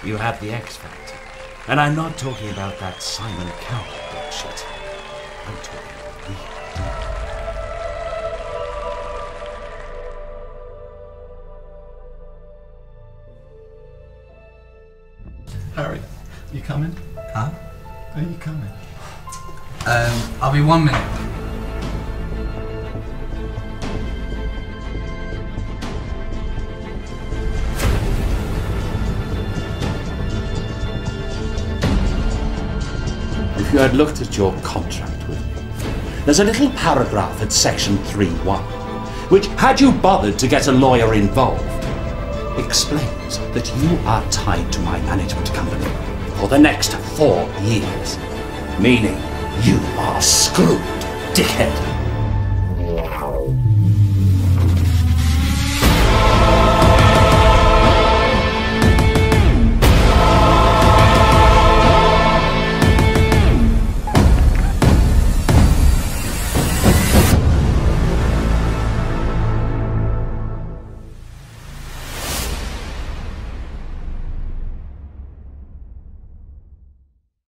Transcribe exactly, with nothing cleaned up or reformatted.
You have the X Factor. And I'm not talking about that Simon Cowell bullshit. I'm talking real. Harry, you coming? Huh? Are you coming? Um, I'll be one minute. If you had looked at your contract with me, there's a little paragraph at section three one, which, had you bothered to get a lawyer involved, explains that you are tied to my management company for the next four years. Meaning, you are screwed, dickhead.